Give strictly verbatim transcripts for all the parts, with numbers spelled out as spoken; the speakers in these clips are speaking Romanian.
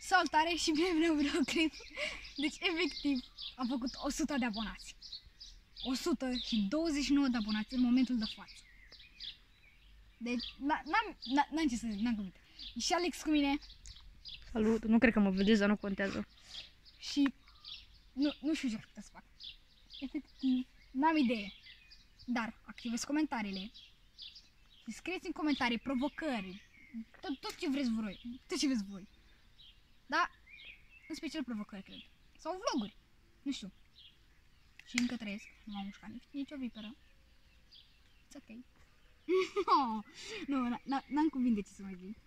saltare și bine vreau videoclip. Deci efectiv am făcut o sută de abonați. o sută și douăzeci și nouă de abonați în momentul de față. Deci n-am ce să zic, n-am cuvinte. Și Alex cu mine. Salut, nu cred că mă vedeți, dar nu contează. Și nu, nu știu ce putea să fac. Efectiv, n-am idee. Dar activez comentariile. Și scrieți în comentarii provocări. Tot, tot ce vreți voi. Tot ce vreți voi. Da? În special provocări, cred. Sau vloguri. Nu știu. Și încă trăiesc. Nu m-am mușcat nici, nici o viperă. It's ok. No, nu, n-am cuvinte ce să mai zic.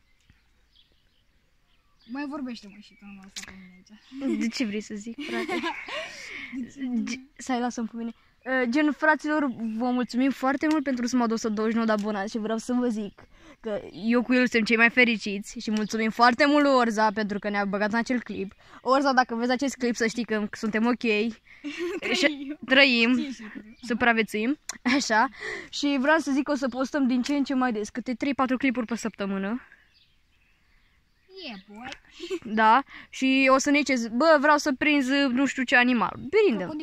Mai vorbește, mă, și tu nu mă lăsa pe mine aici. De ce vrei să zic, frate? Să-i lasă-mi pe mine. Gen, fraților, vă mulțumim foarte mult pentru suma o sută douăzeci și nouă de abonați și vreau să vă zic că eu cu el suntem cei mai fericiți și mulțumim foarte mult lui Orza pentru că ne-a băgat în acel clip. Orza, dacă vezi acest clip, să știi că suntem ok. Trăim, Trăim supraviețuim, așa. Și vreau să zic că o să postăm din ce în ce mai des, câte trei patru clipuri pe săptămână. Yeah, boy. Da, și o să ne ziceți, bă, vreau să prinzi nu știu ce animal. Prindem.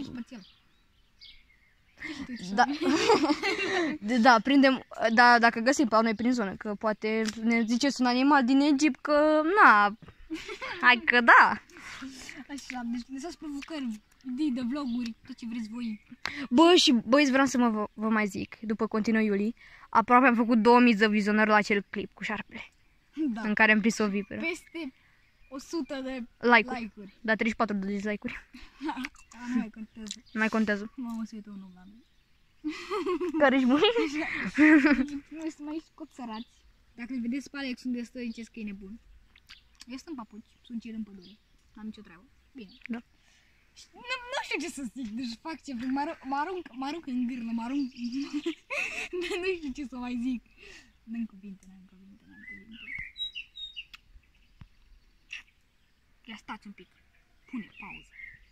Da. Da, prindem, da, dacă găsim pe noi prin zonă, că poate ne ziceți un animal din Egipt, că na, hai că da. Așa, deci lăsați provocări, idei de vloguri, tot ce vreți voi. Bă, și băieți, vreau să mă vă, vă mai zic, după continuă Iulie, aproape am făcut două mii de vizionări la acel clip cu șarpele. Da. În care am prins o viperă. Peste o sută de like-uri. like-uri. Da, treizeci și patru de dislike-uri. Nu mai contează. Nu mai contează. Mamă, să uită un om la mine. Care-și bun? Noi suntem mai scot sărați. Dacă îl vedeți pe Alex unde stă, ziceți că e nebun. Eu sunt în papuci, sunt cel în pădure. N-am nicio treabă. Bine. Da. Nu, nu știu ce să zic, deci fac ce vreau. Mă arunc, mă arunc, mă arunc în gârlă, mă arunc... Nu știu ce să mai zic. N-am cuvinte, n-am cuvinte, n-am cuvinte. Ia stați un pic. Pune pauză.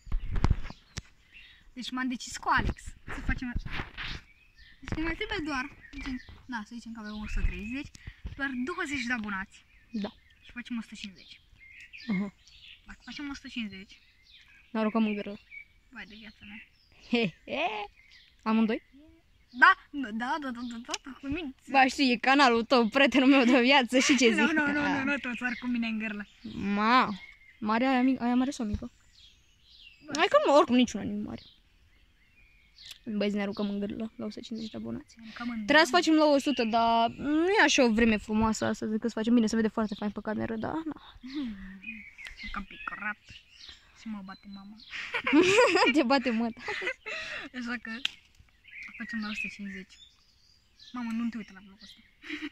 Deci m-am decis cu Alex să facem așa. Deci ne mai trebuie doar, na, să zicem că avem o sută treizeci, doar douăzeci de abonați. Da. Și facem o sută cincizeci. Uh-huh. Dacă facem o sută cincizeci... Ne aruncăm în gârlă. Vai de viața mea. He, he. Amândoi? Da, da, da, da, da, da, da, cu mine. Ba știi, e canalul tău, prietenul meu de viață și ce zic. Nu, nu, nu, nu, nu, toți ar cu mine în gârlă. Ma, mare aia, mic, aia mare sau mică? Hai că nu, oricum niciuna nu e mare. Băieți, ne aruncăm în gârlă la o sută cincizeci de abonați. Trebuia să facem la o sută, dar nu e așa o vreme frumoasă asta, zic că să facem bine, se vede foarte fain pe cameră, dar na. Sunt cam picorat și mă bate mama. Te bate măta. Așa că facem la o sută cincizeci. Mamă, nu te uite la vlogul ăsta.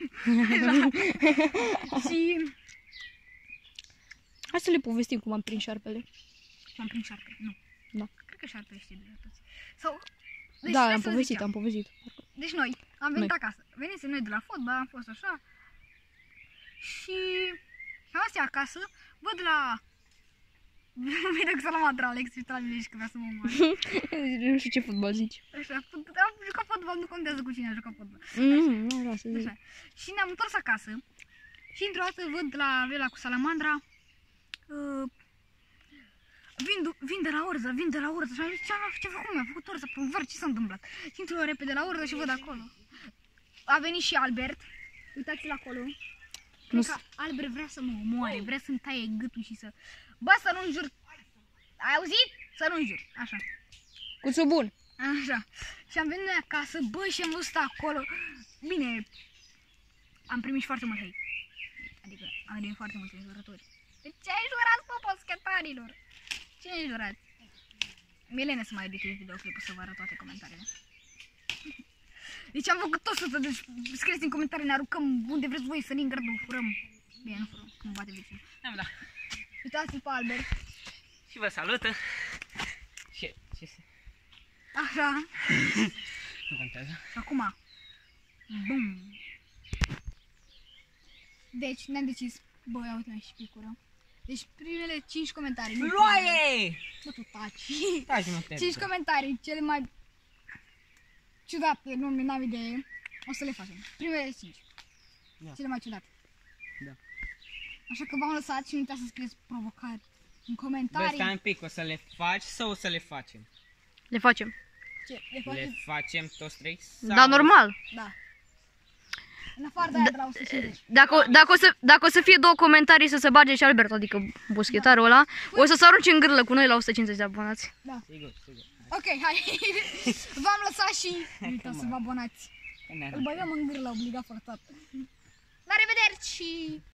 Și... Hai să le povestim cum am prins șarpele. Cum am prins șarpele? Nu. Da. Cred că șarpele știe de toți. Sau... Deci, da, am povestit, am povestit. Deci noi am venit noi. acasă. Venisem noi de la fotbal, am fost așa. Și... am astea acasă, văd la... Vede că salamandra Alex și la mine și că vrea să mă omoare. Nu știu ce fotbal zici. Așa, am jucat fotbal, nu contează cu cine a jucat fotbal. Mm, nu vreau să zic. Și ne-am întors acasă și într-o dată văd la vela cu salamandra uh, vin, vin de la Orza, vin de la Orza și am zis, ce a făcut, mi-a făcut Orza pe un var, ce s-a întâmplat? Și intru repede la Orza și văd acolo. A venit și Albert, uitați-l acolo. Cred că Albert vrea să mă omoare, vrea să-mi taie gâtul și să... Bă, să nu înjur! Ai auzit? Să nu înjur, așa. Cuțu bun. Așa. Și am venit noi acasă, bă, și am văzut acolo. Bine, am primit și foarte mult hate. Adică am primit foarte multe înjurături. De ce ai jurat, bă, poschetarilor? Ce ai jurat? Milene să mai editez videoclipul să vă arăt toate comentariile. Deci am făcut tot sută, deci scrieți în comentarii, ne aruncăm unde vreți voi, sărim gardul, furăm. Bine, nu furăm, cum bate vecinul. Da, da. Uitați-l pe Albert. Și vă salută. Ce? Ce se... Așa. Nu contează. Și acum. Bum. Deci ne-am decis. Bă, ia uite-mi și picură. Deci primele cinci comentarii. Loaie! Bă, tu taci. Taci, mă, te cinci comentarii, cele mai ciudate, nu n-am idee. O să le facem. Primele cinci. Da. Cele mai ciudate. Da. Așa că v-am lăsat și nu uitați să scrieți provocări în Bă, comentarii. stai un pic, o să le faci sau o să le facem? Le facem. Ce? Le Le faceți? facem toți trei? Sau... Da, normal. Da. În afară de aia de la o sută cincizeci. Dacă, o- dacă, o să, dacă o să fie două comentarii să se bage și Albert, adică boschetarul ăla, o să se arunce în gârlă cu noi la o sută cincizeci de abonați. Sigur, sigur. Ok, hai. V-am lăsat și nu uitați să vă abonați. Că ne Îl băgăm în gârlă, obligat forțat. La revedere și...